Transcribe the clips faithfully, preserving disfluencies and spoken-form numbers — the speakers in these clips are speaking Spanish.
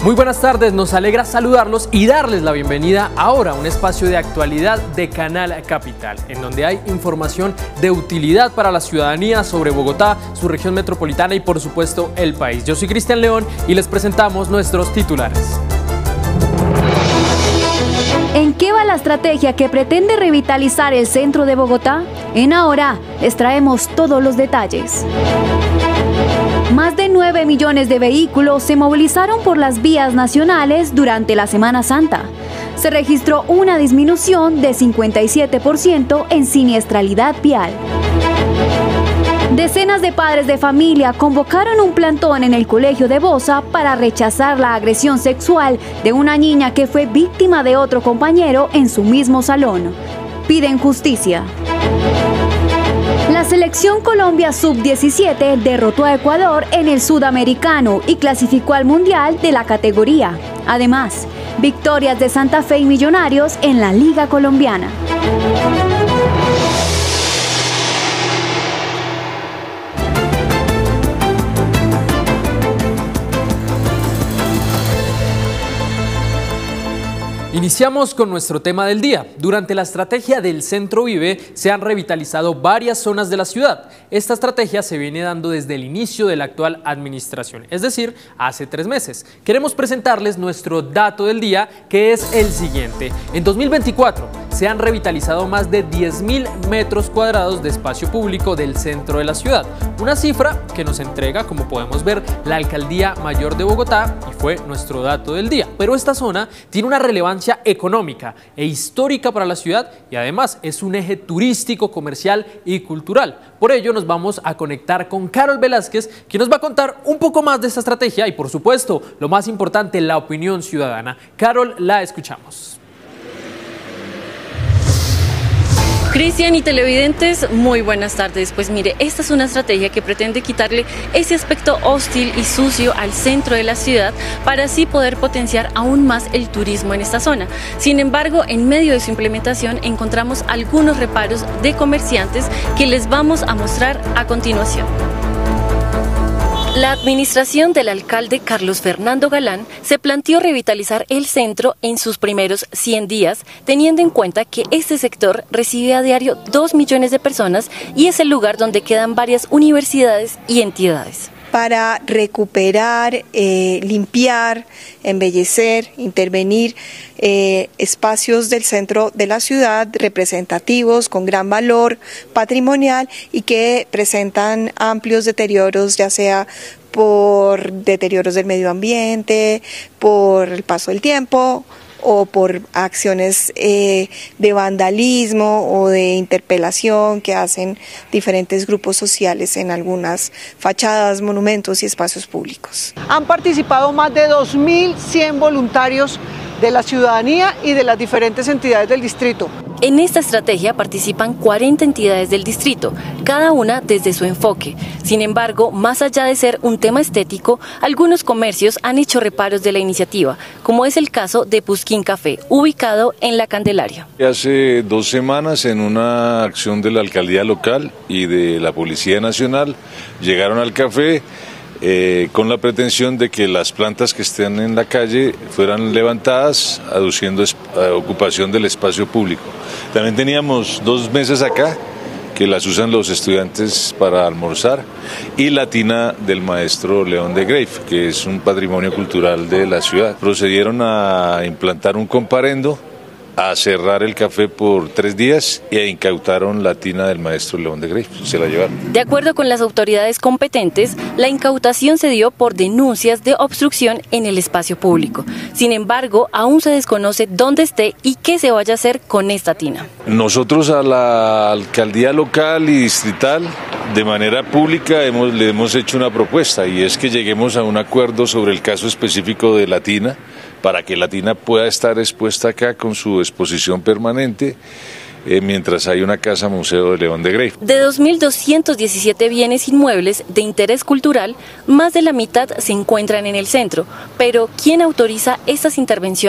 Muy buenas tardes, nos alegra saludarlos y darles la bienvenida ahora a un espacio de actualidad de Canal Capital, en donde hay información de utilidad para la ciudadanía sobre Bogotá, su región metropolitana y por supuesto el país. Yo soy Cristian León y les presentamos nuestros titulares. ¿En qué va la estrategia que pretende revitalizar el centro de Bogotá? En Ahora les traemos todos los detalles. Más de nueve millones de vehículos se movilizaron por las vías nacionales durante la Semana Santa. Se registró una disminución de cincuenta y siete por ciento en siniestralidad vial. Decenas de padres de familia convocaron un plantón en el colegio de Bosa para rechazar la agresión sexual de una niña que fue víctima de otro compañero en su mismo salón. Piden justicia. La selección Colombia sub diecisiete derrotó a Ecuador en el Sudamericano y clasificó al Mundial de la categoría. Además, victorias de Santa Fe y Millonarios en la Liga Colombiana. Iniciamos con nuestro tema del día. Durante la estrategia del Centro Vive se han revitalizado varias zonas de la ciudad. Esta estrategia se viene dando desde el inicio de la actual administración, es decir, hace tres meses. Queremos presentarles nuestro dato del día, que es el siguiente. En dos mil veinticuatro se han revitalizado más de diez mil metros cuadrados de espacio público del centro de la ciudad. Una cifra que nos entrega, como podemos ver, la Alcaldía Mayor de Bogotá y fue nuestro dato del día. Pero esta zona tiene una relevancia económica e histórica para la ciudad y además es un eje turístico, comercial y cultural. Por ello nos vamos a conectar con Carol Velázquez, quien nos va a contar un poco más de esta estrategia y por supuesto, lo más importante, la opinión ciudadana. Carol, la escuchamos. Cristian y televidentes, muy buenas tardes. Pues mire, esta es una estrategia que pretende quitarle ese aspecto hostil y sucio al centro de la ciudad para así poder potenciar aún más el turismo en esta zona. Sin embargo, en medio de su implementación encontramos algunos reparos de comerciantes que les vamos a mostrar a continuación. La administración del alcalde Carlos Fernando Galán se planteó revitalizar el centro en sus primeros cien días, teniendo en cuenta que este sector recibe a diario dos millones de personas y es el lugar donde quedan varias universidades y entidades. Para recuperar, eh, limpiar, embellecer, intervenir eh, espacios del centro de la ciudad representativos con gran valor patrimonial y que presentan amplios deterioros, ya sea por deterioros del medio ambiente, por el paso del tiempo o por acciones eh, de vandalismo o de interpelación que hacen diferentes grupos sociales en algunas fachadas, monumentos y espacios públicos. Han participado más de dos mil cien voluntarios de la ciudadanía y de las diferentes entidades del distrito. En esta estrategia participan cuarenta entidades del distrito, cada una desde su enfoque. Sin embargo, más allá de ser un tema estético, algunos comercios han hecho reparos de la iniciativa, como es el caso de Pusquín Café, ubicado en La Candelaria. Hace dos semanas, en una acción de la alcaldía local y de la Policía Nacional, llegaron al café Eh, con la pretensión de que las plantas que estén en la calle fueran levantadas, aduciendo a ocupación del espacio público. También teníamos dos mesas acá, que las usan los estudiantes para almorzar, y la tina del maestro León de Greiff, que es un patrimonio cultural de la ciudad. Procedieron a implantar un comparendo, a cerrar el café por tres días e incautaron la tina del maestro León de Greiff, se la llevaron. De acuerdo con las autoridades competentes, la incautación se dio por denuncias de obstrucción en el espacio público. Sin embargo, aún se desconoce dónde esté y qué se vaya a hacer con esta tina. Nosotros a la alcaldía local y distrital, de manera pública, hemos, le hemos hecho una propuesta y es que lleguemos a un acuerdo sobre el caso específico de la tina, para que la tina pueda estar expuesta acá con su exposición permanente, eh, mientras hay una casa museo de León de Greiff. De dos mil doscientos diecisiete bienes inmuebles de interés cultural, más de la mitad se encuentran en el centro. Pero, ¿quién autoriza estas intervenciones?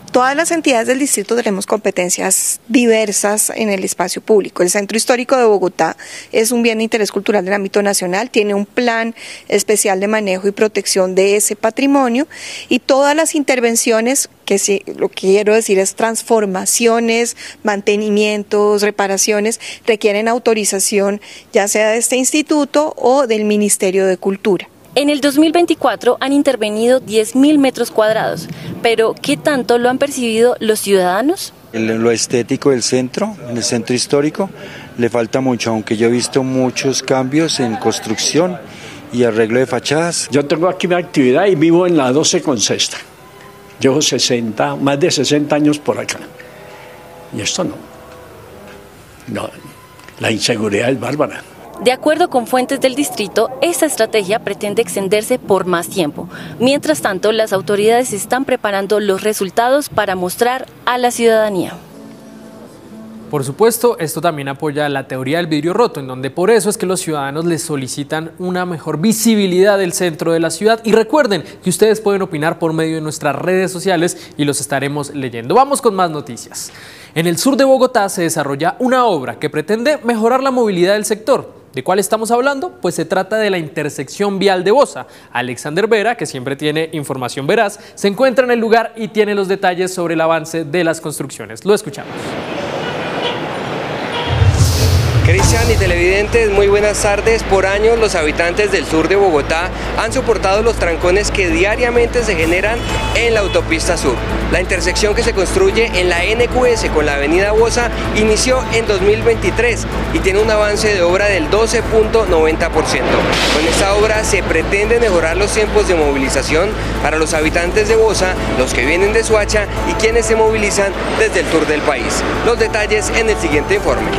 Todas las entidades del distrito tenemos competencias diversas en el espacio público. El Centro Histórico de Bogotá es un bien de interés cultural del ámbito nacional, tiene un plan especial de manejo y protección de ese patrimonio y todas las intervenciones, que sí, lo que quiero decir es transformaciones, mantenimientos, reparaciones, requieren autorización ya sea de este instituto o del Ministerio de Cultura. En el dos mil veinticuatro han intervenido diez mil metros cuadrados, pero ¿qué tanto lo han percibido los ciudadanos? Lo estético del centro, en el centro histórico, le falta mucho, aunque yo he visto muchos cambios en construcción y arreglo de fachadas. Yo tengo aquí mi actividad y vivo en la doce con Sexta. Llevo sesenta, más de sesenta años por acá. Y esto no. No, la inseguridad es bárbara. De acuerdo con fuentes del distrito, esta estrategia pretende extenderse por más tiempo. Mientras tanto, las autoridades están preparando los resultados para mostrar a la ciudadanía. Por supuesto, esto también apoya la teoría del vidrio roto, en donde por eso es que los ciudadanos les solicitan una mejor visibilidad del centro de la ciudad. Y recuerden que ustedes pueden opinar por medio de nuestras redes sociales y los estaremos leyendo. Vamos con más noticias. En el sur de Bogotá se desarrolla una obra que pretende mejorar la movilidad del sector. ¿De cuál estamos hablando? Pues se trata de la intersección vial de Bosa. Alexander Vera, que siempre tiene información veraz, se encuentra en el lugar y tiene los detalles sobre el avance de las construcciones. Lo escuchamos. Cristian y televidentes, muy buenas tardes. Por años los habitantes del sur de Bogotá han soportado los trancones que diariamente se generan en la autopista sur. La intersección que se construye en la N Q S con la avenida Bosa inició en dos mil veintitrés y tiene un avance de obra del doce punto noventa por ciento. Con esta obra se pretende mejorar los tiempos de movilización para los habitantes de Bosa, los que vienen de Soacha y quienes se movilizan desde el sur del país. Los detalles en el siguiente informe.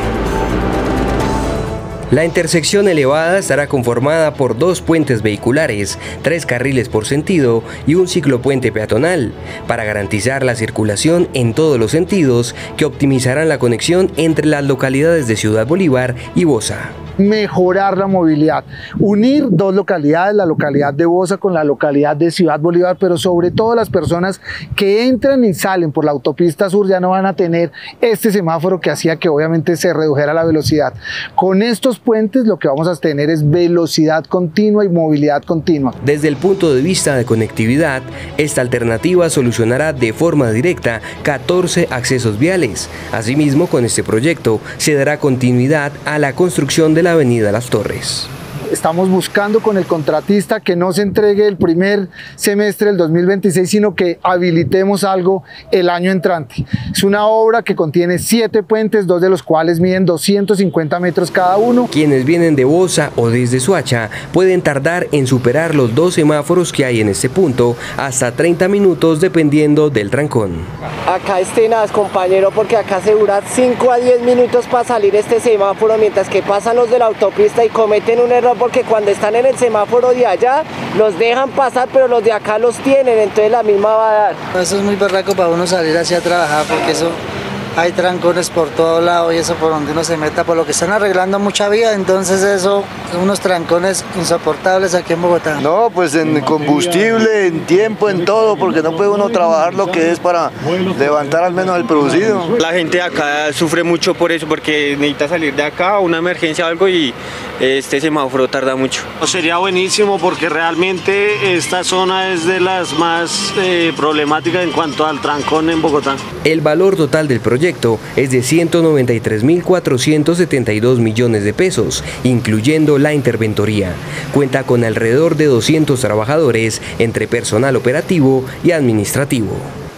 La intersección elevada estará conformada por dos puentes vehiculares, tres carriles por sentido y un ciclopuente peatonal, para garantizar la circulación en todos los sentidos que optimizarán la conexión entre las localidades de Ciudad Bolívar y Bosa. Mejorar la movilidad, unir dos localidades, la localidad de Bosa con la localidad de Ciudad Bolívar, pero sobre todo las personas que entran y salen por la autopista sur ya no van a tener este semáforo que hacía que obviamente se redujera la velocidad. Con estos puentes lo que vamos a tener es velocidad continua y movilidad continua. Desde el punto de vista de conectividad, esta alternativa solucionará de forma directa catorce accesos viales. Asimismo, con este proyecto se dará continuidad a la construcción de la avenida Las Torres. Estamos buscando con el contratista que no se entregue el primer semestre del dos mil veintiséis, sino que habilitemos algo el año entrante. Es una obra que contiene siete puentes, dos de los cuales miden doscientos cincuenta metros cada uno. Quienes vienen de Bosa o desde Soacha pueden tardar en superar los dos semáforos que hay en este punto, hasta treinta minutos dependiendo del trancón. Acá es tenaz, compañero, porque acá se dura cinco a diez minutos para salir este semáforo, mientras que pasan los de la autopista y cometen un error porque cuando están en el semáforo de allá los dejan pasar, pero los de acá los tienen, entonces la misma va a dar. Eso es muy berraco para uno salir así a trabajar, porque eso hay trancones por todo lado y eso por donde uno se meta, por lo que están arreglando mucha vía, entonces eso, unos trancones insoportables aquí en Bogotá. No, pues en combustible, en tiempo, en todo, porque no puede uno trabajar lo que es para levantar al menos el producido. La gente de acá sufre mucho por eso, porque necesita salir de acá, una emergencia o algo, y este semáforo tarda mucho. Sería buenísimo porque realmente esta zona es de las más eh, problemáticas en cuanto al trancón en Bogotá. El valor total del proyecto es de ciento noventa y tres mil cuatrocientos setenta y dos millones de pesos, incluyendo la interventoría. Cuenta con alrededor de doscientos trabajadores entre personal operativo y administrativo.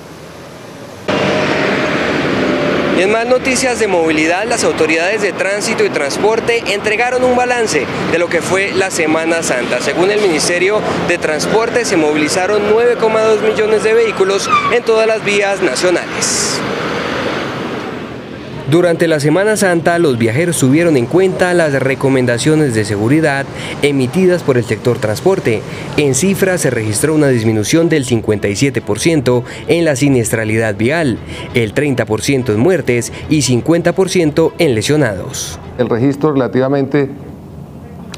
Y en más noticias de movilidad, las autoridades de tránsito y transporte entregaron un balance de lo que fue la Semana Santa. Según el Ministerio de Transporte, se movilizaron nueve coma dos millones de vehículos en todas las vías nacionales. Durante la Semana Santa, los viajeros tuvieron en cuenta las recomendaciones de seguridad emitidas por el sector transporte. En cifras se registró una disminución del cincuenta y siete por ciento en la siniestralidad vial, el treinta por ciento en muertes y cincuenta por ciento en lesionados. El registro relativamente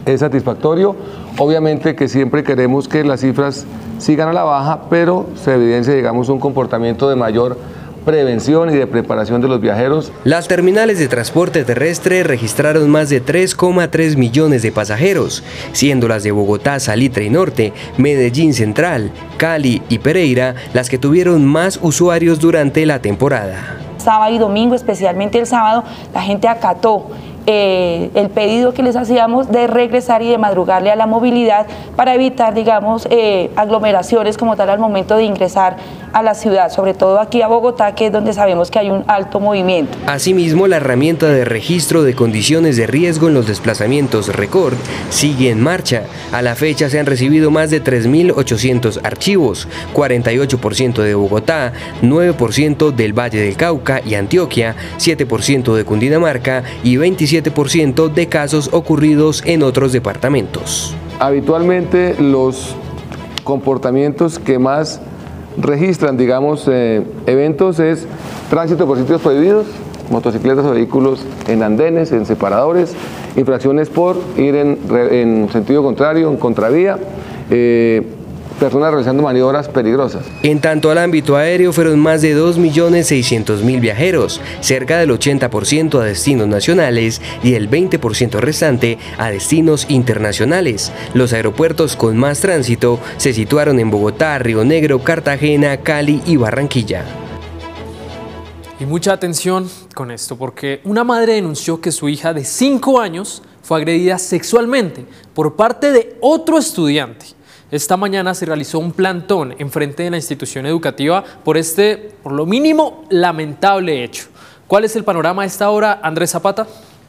es satisfactorio. Obviamente que siempre queremos que las cifras sigan a la baja, pero se evidencia, digamos, un comportamiento de mayor prevención y de preparación de los viajeros. Las terminales de transporte terrestre registraron más de tres coma tres millones de pasajeros, siendo las de Bogotá, Salitre y Norte, Medellín Central, Cali y Pereira las que tuvieron más usuarios durante la temporada. Sábado y domingo, especialmente el sábado, la gente acató Eh, el pedido que les hacíamos de regresar y de madrugarle a la movilidad para evitar, digamos, eh, aglomeraciones como tal al momento de ingresar a la ciudad, sobre todo aquí a Bogotá, que es donde sabemos que hay un alto movimiento. Asimismo, la herramienta de registro de condiciones de riesgo en los desplazamientos Record sigue en marcha. A la fecha se han recibido más de tres mil ochocientos archivos, cuarenta y ocho por ciento de Bogotá, nueve por ciento del Valle del Cauca y Antioquia, siete por ciento de Cundinamarca y veintisiete por ciento de casos ocurridos en otros departamentos. Habitualmente los comportamientos que más registran, digamos, eh, eventos es tránsito por sitios prohibidos, motocicletas o vehículos en andenes, en separadores, infracciones por ir en, en sentido contrario, en contravía, eh, personas realizando maniobras peligrosas. En tanto al ámbito aéreo fueron más de dos millones seiscientos mil viajeros, cerca del ochenta por ciento a destinos nacionales y el veinte por ciento restante a destinos internacionales. Los aeropuertos con más tránsito se situaron en Bogotá, Río Negro, Cartagena, Cali y Barranquilla. Y mucha atención con esto, porque una madre denunció que su hija de cinco años fue agredida sexualmente por parte de otro estudiante. Esta mañana se realizó un plantón enfrente de la institución educativa por este, por lo mínimo, lamentable hecho. ¿Cuál es el panorama a esta hora, Andrés Zapata?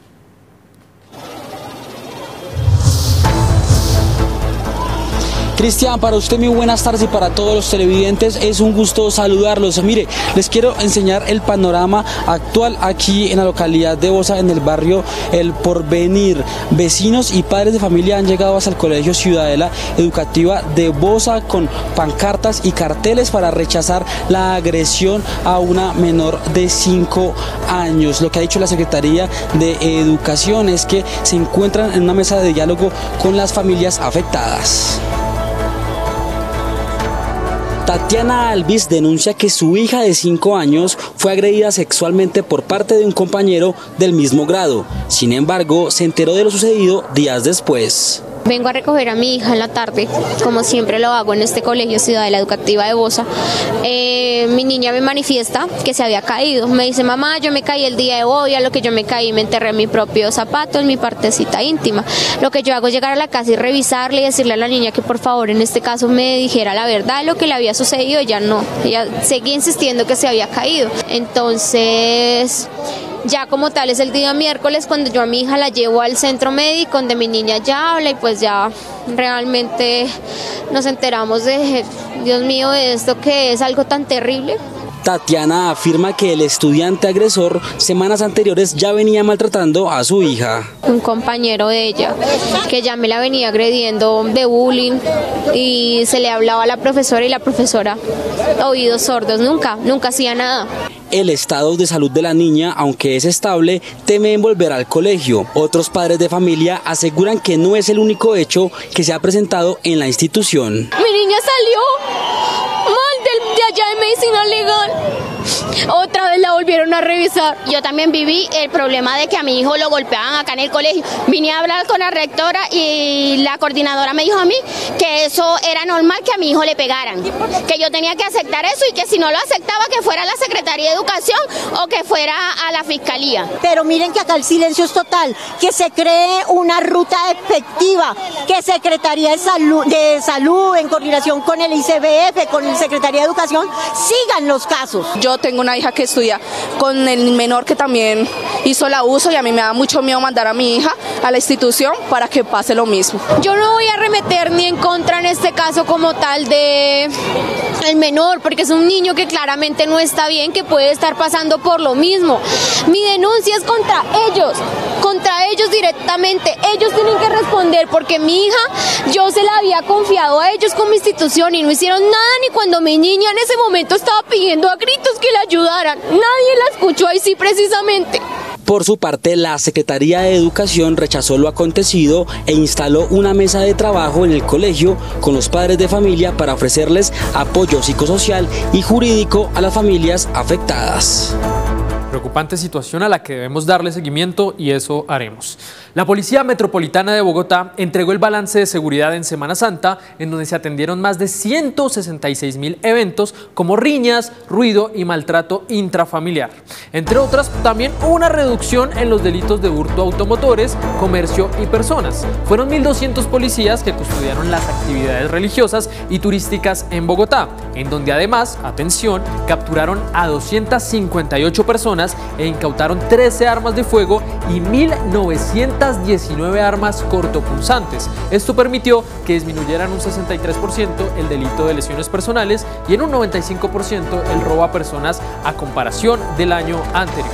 Cristian, para usted muy buenas tardes y para todos los televidentes, es un gusto saludarlos. Mire, les quiero enseñar el panorama actual aquí en la localidad de Bosa, en el barrio El Porvenir. Vecinos y padres de familia han llegado hasta el Colegio Ciudadela Educativa de Bosa con pancartas y carteles para rechazar la agresión a una menor de cinco años. Lo que ha dicho la Secretaría de Educación es que se encuentran en una mesa de diálogo con las familias afectadas. Tatiana Alvis denuncia que su hija de cinco años fue agredida sexualmente por parte de un compañero del mismo grado. Sin embargo, se enteró de lo sucedido días después. Vengo a recoger a mi hija en la tarde, como siempre lo hago en este colegio Ciudadela Educativa de Bosa. Eh, mi niña me manifiesta que se había caído. Me dice, mamá, yo me caí el día de hoy, a lo que yo me caí me enterré en mi propio zapato, en mi partecita íntima. Lo que yo hago es llegar a la casa y revisarle y decirle a la niña que por favor en este caso me dijera la verdad, lo que le había sucedido. Ella no, ella seguía insistiendo que se había caído. Entonces, ya como tal es el día miércoles cuando yo a mi hija la llevo al centro médico donde mi niña ya habla y pues ya realmente nos enteramos de, Dios mío, de esto que es algo tan terrible. Tatiana afirma que el estudiante agresor semanas anteriores ya venía maltratando a su hija. Un compañero de ella que ya me la venía agrediendo de bullying y se le hablaba a la profesora y la profesora, oídos sordos, nunca, nunca hacía nada. El estado de salud de la niña, aunque es estable, teme en volver al colegio. Otros padres de familia aseguran que no es el único hecho que se ha presentado en la institución. Mi niña salió mal de, de allá de medicina legal. Otra vez la volvieron a revisar. Yo también viví el problema de que a mi hijo lo golpeaban acá en el colegio. Vine a hablar con la rectora y la coordinadora me dijo a mí que eso era normal que a mi hijo le pegaran, que yo tenía que aceptar eso y que si no lo aceptaba que fuera a la Secretaría de Educación o que fuera a la Fiscalía. Pero miren que acá el silencio es total, que se cree una ruta efectiva, que Secretaría de Salud, de Salud en coordinación con el I C B F, con la Secretaría de Educación, sigan los casos. Yo tengo una hija que estudia con el menor que también hizo el abuso y a mí me da mucho miedo mandar a mi hija a la institución para que pase lo mismo. Yo no voy a arremeter ni en contra en este caso como tal de el menor, porque es un niño que claramente no está bien, que puede estar pasando por lo mismo. Mi denuncia es contra ellos, contra ellos directamente. Ellos tienen que responder porque mi hija, yo se la había confiado a ellos como institución y no hicieron nada ni cuando mi niña en ese momento estaba pidiendo a gritos que la ayudaran. Nadie la escuchó ahí sí precisamente. Por su parte, la Secretaría de Educación rechazó lo acontecido e instaló una mesa de trabajo en el colegio con los padres de familia para ofrecerles apoyo psicosocial y jurídico a las familias afectadas. Preocupante situación a la que debemos darle seguimiento y eso haremos. La Policía Metropolitana de Bogotá entregó el balance de seguridad en Semana Santa, en donde se atendieron más de ciento sesenta y seis mil eventos como riñas, ruido y maltrato intrafamiliar. Entre otras, también hubo una reducción en los delitos de hurto a automotores, comercio y personas. Fueron mil doscientos policías que custodiaron las actividades religiosas y turísticas en Bogotá, en donde además, atención, capturaron a doscientas cincuenta y ocho personas e incautaron trece armas de fuego y mil novecientas diecinueve armas cortopunzantes. Esto permitió que disminuyeran un sesenta y tres por ciento el delito de lesiones personales y en un noventa y cinco por ciento el robo a personas a comparación del año anterior.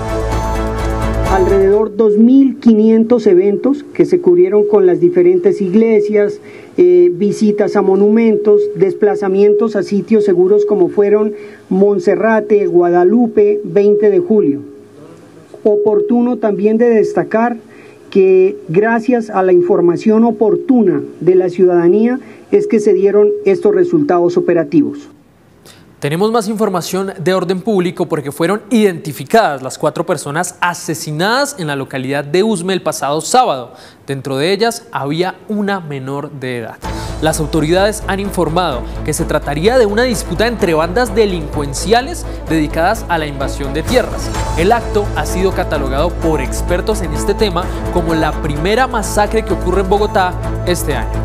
Alrededor dos mil quinientos eventos que se cubrieron con las diferentes iglesias, eh, visitas a monumentos, desplazamientos a sitios seguros como fueron Monserrate, Guadalupe, veinte de julio. Oportuno también de destacar que gracias a la información oportuna de la ciudadanía es que se dieron estos resultados operativos. Tenemos más información de orden público porque fueron identificadas las cuatro personas asesinadas en la localidad de Usme el pasado sábado. Dentro de ellas había una menor de edad. Las autoridades han informado que se trataría de una disputa entre bandas delincuenciales dedicadas a la invasión de tierras. El acto ha sido catalogado por expertos en este tema como la primera masacre que ocurre en Bogotá este año.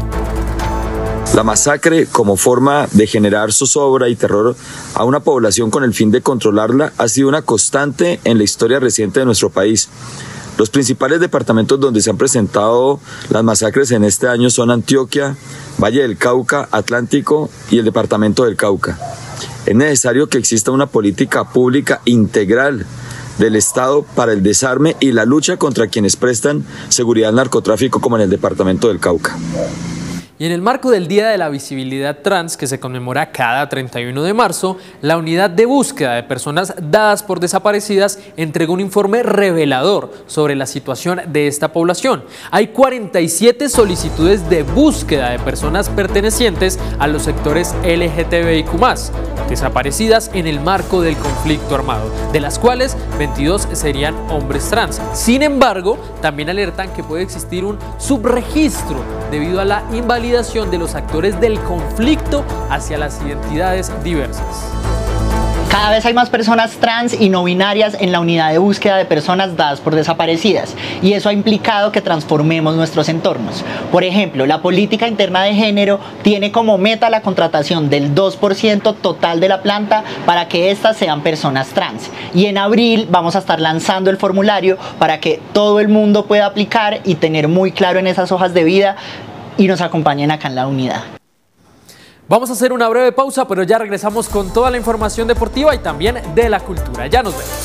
La masacre, como forma de generar zozobra y terror a una población con el fin de controlarla, ha sido una constante en la historia reciente de nuestro país. Los principales departamentos donde se han presentado las masacres en este año son Antioquia, Valle del Cauca, Atlántico y el departamento del Cauca. Es necesario que exista una política pública integral del Estado para el desarme y la lucha contra quienes prestan seguridad al narcotráfico, como en el departamento del Cauca. Y en el marco del Día de la Visibilidad Trans, que se conmemora cada treinta y uno de marzo, la Unidad de Búsqueda de Personas Dadas por Desaparecidas entregó un informe revelador sobre la situación de esta población. Hay cuarenta y siete solicitudes de búsqueda de personas pertenecientes a los sectores L G T B I Q más, desaparecidas en el marco del conflicto armado, de las cuales veintidós serían hombres trans. Sin embargo, también alertan que puede existir un subregistro debido a la invalidación de los actores del conflicto hacia las identidades diversas. Cada vez hay más personas trans y no binarias en la unidad de búsqueda de personas dadas por desaparecidas, y eso ha implicado que transformemos nuestros entornos. Por ejemplo, la política interna de género tiene como meta la contratación del dos por ciento total de la planta para que éstas sean personas trans. Y en abril vamos a estar lanzando el formulario para que todo el mundo pueda aplicar y tener muy claro en esas hojas de vida y nos acompañen acá en la unidad. Vamos a hacer una breve pausa, pero ya regresamos con toda la información deportiva y también de la cultura. Ya nos vemos.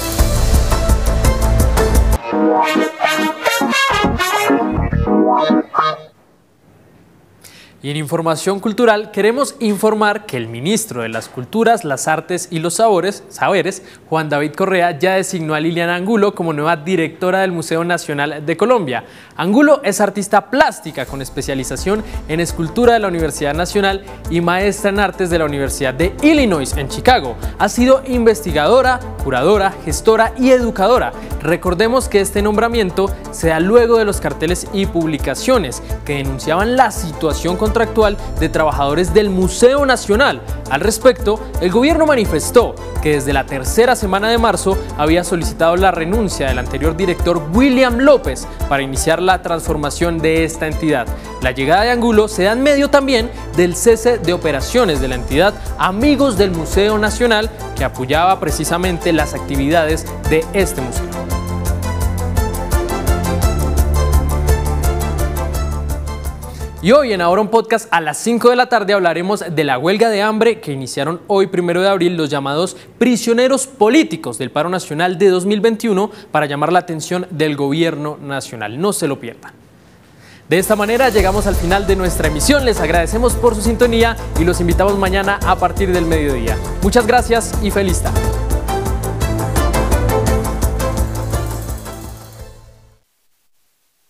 Y en información cultural queremos informar que el ministro de las Culturas, las Artes y los Sabores, Saberes, Juan David Correa, ya designó a Liliana Angulo como nueva directora del Museo Nacional de Colombia. Angulo es artista plástica con especialización en escultura de la Universidad Nacional y maestra en artes de la Universidad de Illinois en Chicago. Ha sido investigadora, curadora, gestora y educadora. Recordemos que este nombramiento se da luego de los carteles y publicaciones que denunciaban la situación contractual de trabajadores del Museo Nacional. Al respecto, el gobierno manifestó que desde la tercera semana de marzo había solicitado la renuncia del anterior director William López para iniciar la transformación de esta entidad. La llegada de Angulo se da en medio también del cese de operaciones de la entidad Amigos del Museo Nacional, que apoyaba precisamente las actividades de este museo. Y hoy en Ahora un Podcast a las cinco de la tarde hablaremos de la huelga de hambre que iniciaron hoy primero de abril los llamados prisioneros políticos del paro nacional de dos mil veintiuno para llamar la atención del gobierno nacional. No se lo pierdan. De esta manera llegamos al final de nuestra emisión. Les agradecemos por su sintonía y los invitamos mañana a partir del mediodía. Muchas gracias y feliz tarde.